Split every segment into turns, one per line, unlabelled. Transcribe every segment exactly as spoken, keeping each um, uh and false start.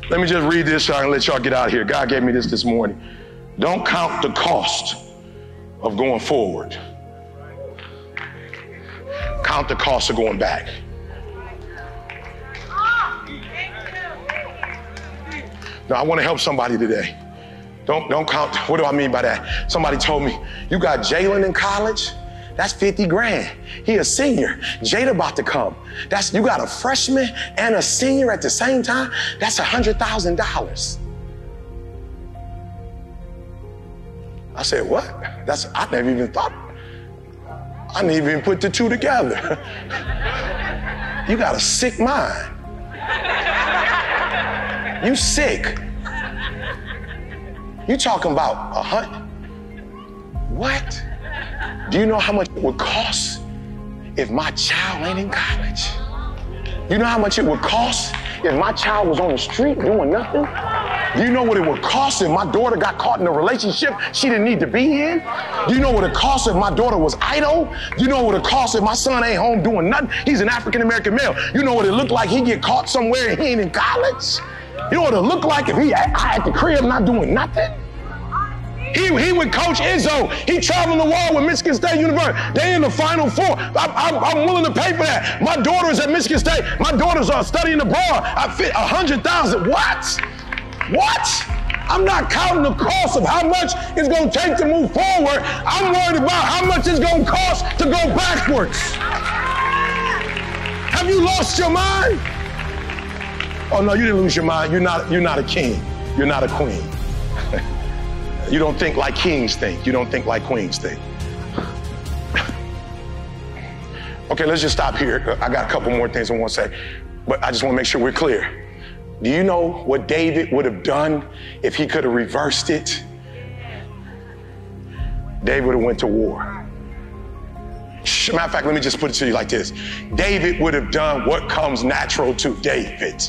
Let me just read this so I can let y'all get out of here. God gave me this this morning. Don't count the cost of going forward. Count the cost of going back. Now, I want to help somebody today. Don't, don't count. What do I mean by that? Somebody told me, you got Jalen in college? That's fifty grand. He a senior. Jada about to come. That's, you got a freshman and a senior at the same time? That's one hundred thousand dollars. I said, what? That's, I never even thought. I didn't even put the two together. You got a sick mind. You sick. You talking about a hundred? What? Do you know how much it would cost if my child ain't in college? You know how much it would cost if my child was on the street doing nothing? Do you know what it would cost if my daughter got caught in a relationship she didn't need to be in? Do you know what it cost if my daughter was idle? Do you know what it cost if my son ain't home doing nothing? He's an African-American male. You know what it looked like he get caught somewhere and he ain't in college? You know what it looked like if he at the crib not doing nothing? He, he with Coach Izzo. He traveling the world with Michigan State University. They in the Final Four. I, I, I'm willing to pay for that. My daughter's at Michigan State. My daughters are studying abroad. I fit one hundred thousand. What? What? I'm not counting the cost of how much it's going to take to move forward. I'm worried about how much it's going to cost to go backwards. Have you lost your mind? Oh, no, you didn't lose your mind. You're not, you're not a king. You're not a queen. You don't think like kings think. You don't think like queens think. Okay, let's just stop here. I got a couple more things I want to say, but I just want to make sure we're clear. Do you know what David would have done if he could have reversed it? David would have went to war. Matter of fact, let me just put it to you like this. David would have done what comes natural to David.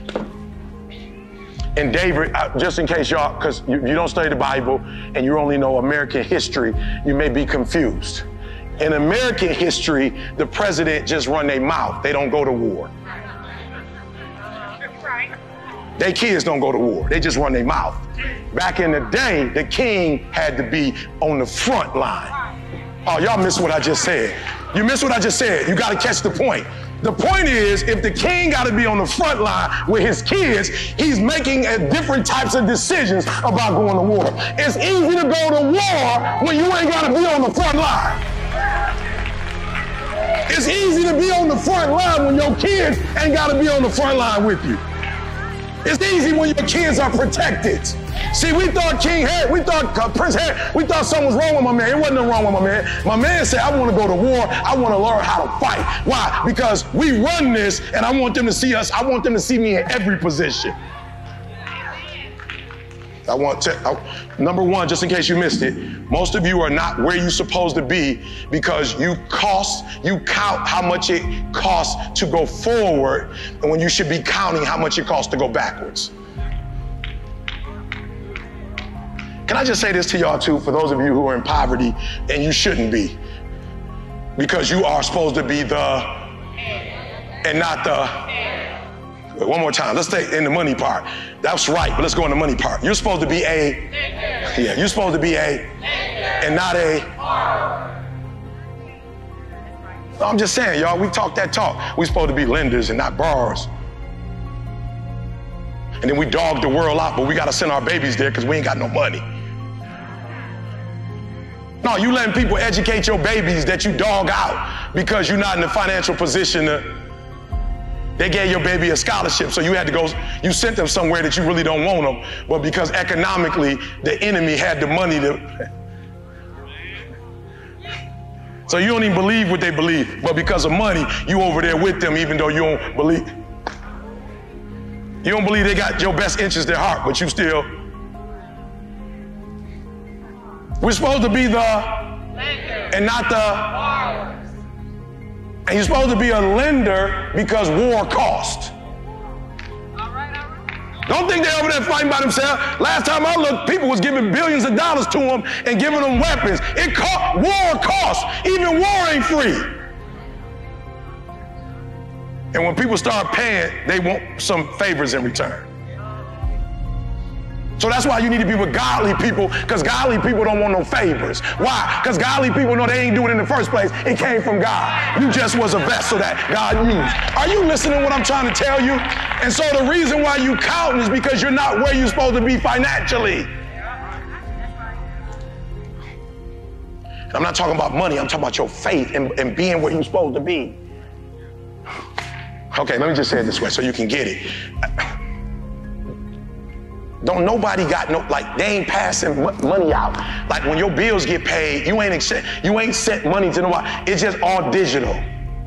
And David, just in case y'all, because you, you don't study the Bible and you only know American history, you may be confused. In American history, the president just run their mouth. They don't go to war. Their kids don't go to war. They just run their mouth. Back in the day, the king had to be on the front line. Oh, y'all missed what I just said. You missed what I just said. You got to catch the point. The point is, if the king got to be on the front line with his kids, he's making uh, different types of decisions about going to war. It's easy to go to war when you ain't got to be on the front line. It's easy to be on the front line when your kids ain't got to be on the front line with you. It's easy when your kids are protected. See, we thought King Harry, we thought uh, Prince Harry, we thought something was wrong with my man. It wasn't nothing wrong with my man. My man said, I want to go to war. I want to learn how to fight. Why? Because we run this, and I want them to see us. I want them to see me in every position. I want to, I, number one, just in case you missed it, most of you are not where you're supposed to be because you cost, you count how much it costs to go forward, and when you should be counting how much it costs to go backwards. Can I just say this to y'all too, for those of you who are in poverty, and you shouldn't be, because you are supposed to be the, and not the, one more time, let's stay in the money part. That's right, but let's go in the money part. You're supposed to be a, yeah, you're supposed to be a, and not a, no, I'm just saying, y'all, we talk that talk. We're supposed to be lenders and not borrowers. And then we dog the world out, but we got to send our babies there because we ain't got no money. No, you letting people educate your babies that you dog out because you're not in a financial position to, they gave your baby a scholarship, so you had to go, you sent them somewhere that you really don't want them, but because economically the enemy had the money to, so you don't even believe what they believe, but because of money, you over there with them even though you don't believe. You don't believe they got your best interest at heart, but you still. We're supposed to be the and not the. And you're supposed to be a lender because war cost. Don't think they're over there fighting by themselves. Last time I looked, people was giving billions of dollars to them and giving them weapons. It cost, war costs. Even war ain't free. And when people start paying, they want some favors in return. So that's why you need to be with godly people, because godly people don't want no favors. Why? Because godly people know they ain't doing it in the first place. It came from God. You just was a vessel that God used. Are you listening to what I'm trying to tell you? And so the reason why you counting is because you're not where you're supposed to be financially. And I'm not talking about money. I'm talking about your faith and, and being where you're supposed to be. Okay, let me just say it this way so you can get it. Don't nobody got no, like they ain't passing money out. Like when your bills get paid, you ain't accept, you ain't sent money to nobody. It's just all digital.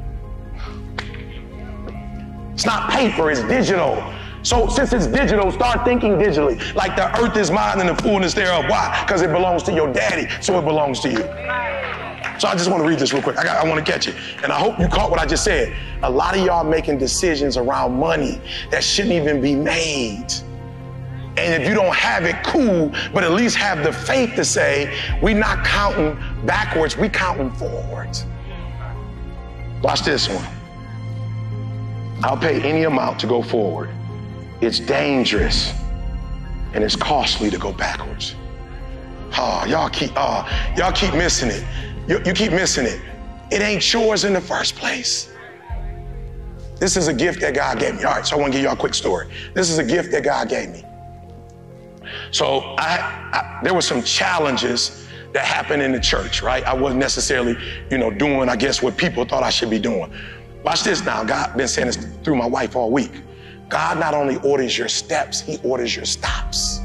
It's not paper, it's digital. So since it's digital, start thinking digitally. Like the earth is mine and the fullness thereof. Why? Because it belongs to your daddy, so it belongs to you. So I just want to read this real quick. I, got, I want to catch it. And I hope you caught what I just said. A lot of y'all making decisions around money that shouldn't even be made. And if you don't have it, cool, but at least have the faith to say, we're not counting backwards, we counting forwards. Watch this one. I'll pay any amount to go forward. It's dangerous and it's costly to go backwards. Oh, y'all keep, oh, y'all keep missing it. You, you keep missing it. It ain't yours in the first place. This is a gift that God gave me. All right, so I want to give y'all a quick story. This is a gift that God gave me. So I, I, there were some challenges that happened in the church, right? I wasn't necessarily, you know, doing, I guess, what people thought I should be doing. Watch this now. God been saying this through my wife all week. God not only orders your steps, he orders your stops.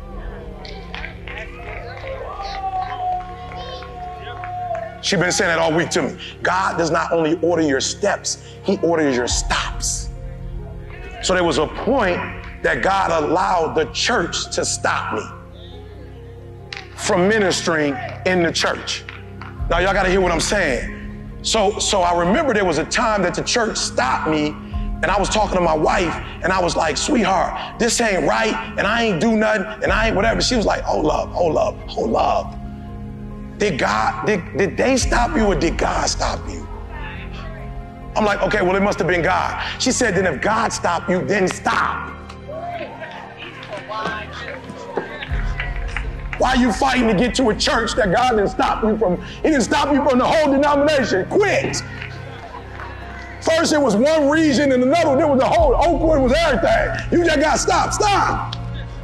She's been saying that all week to me. God does not only order your steps, he orders your stops. So there was a point that God allowed the church to stop me from ministering in the church. Now, y'all got to hear what I'm saying. So, so I remember there was a time that the church stopped me, and I was talking to my wife, and I was like, sweetheart, this ain't right, and I ain't do nothing, and I ain't whatever. She was like, hold up, hold up, hold up. Did God, did, did they stop you, or did God stop you? I'm like, okay, well, it must have been God. She said, then if God stopped you, then stop. Why are you fighting to get to a church that God didn't stop you from? He didn't stop you from the whole denomination. Quit. First it was one region and another, there was the whole, Oakwood was everything. You just got stopped, stop.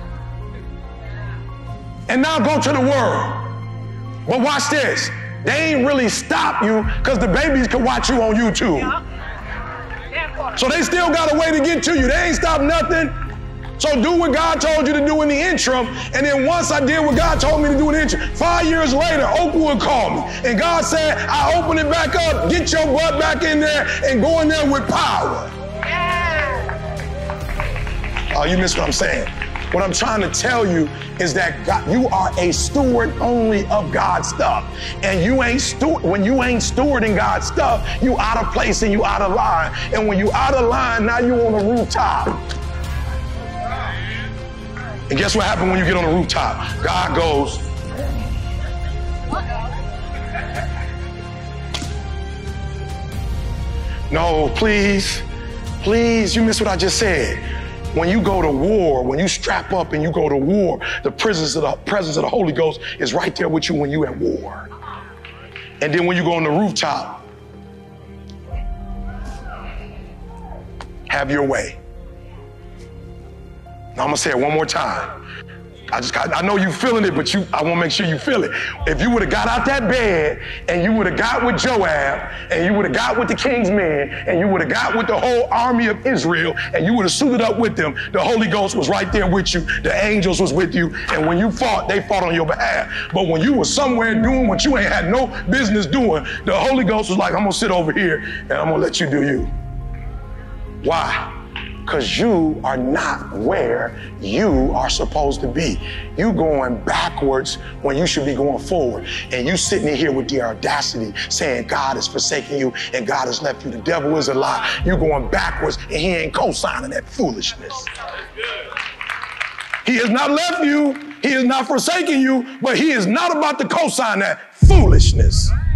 And now go to the world. But watch this. They ain't really stop you because the babies can watch you on YouTube. So they still got a way to get to you. They ain't stopped nothing. So do what God told you to do in the interim. And then once I did what God told me to do in the interim, five years later, Oakwood called me. And God said, I open it back up, get your butt back in there and go in there with power. Yeah. Oh, you missed what I'm saying. What I'm trying to tell you is that God, you are a steward only of God's stuff. And you ain't steward, when you ain't stewarding God's stuff, you out of place and you out of line. And when you out of line, now you on the rooftop. And guess what happened when you get on the rooftop? God goes, no, please, please, you missed what I just said. When you go to war, when you strap up and you go to war, the presence of the presence of the Holy Ghost is right there with you when you at war. And then when you go on the rooftop, have your way. Now I'm gonna say it one more time. I just got, I know you feeling it, but you, I want to make sure you feel it. If you would have got out that bed and you would have got with Joab and you would have got with the king's men and you would have got with the whole army of Israel and you would have suited up with them, the Holy Ghost was right there with you. The angels was with you. And when you fought, they fought on your behalf. But when you were somewhere doing what you ain't had no business doing, the Holy Ghost was like, I'm going to sit over here and I'm going to let you do you. Why? Because you are not where you are supposed to be. You going backwards when you should be going forward. And you sitting in here with the audacity saying God has forsaken you and God has left you. The devil is a lie. You going backwards and he ain't co-signing that foolishness. He has not left you. He has not forsaken you, but he is not about to co-sign that foolishness.